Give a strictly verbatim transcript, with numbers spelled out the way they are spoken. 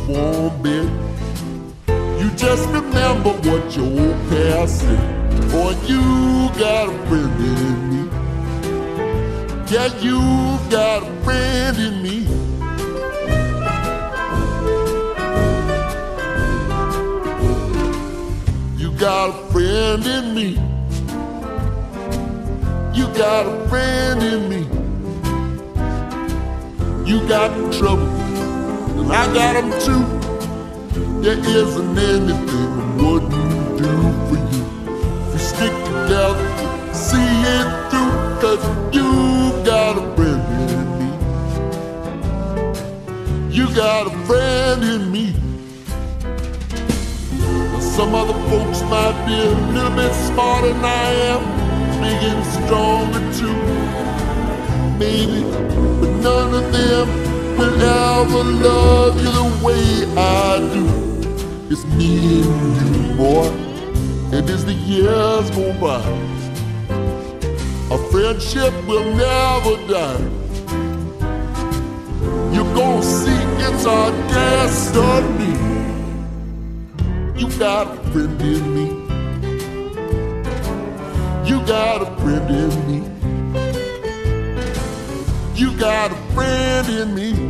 warm bed. You just remember what your old past said. Boy, you got a friend in me. Yeah, you got a friend in me. You got a friend in me. You got a friend in me. You got trouble, and I got them too. There isn't anything I wouldn't do for you. We stick together, see it through, 'cause you got a friend in me. You got a friend in me. Now some other folks might be a little bit smarter than I am, big and stronger too, maybe, but none of them will ever love you the way I do. It's me and you, boy, and as the years go by, our friendship will never die. You're gonna see it's our destiny. You got a friend in me. You got a friend in me. You got a friend in me.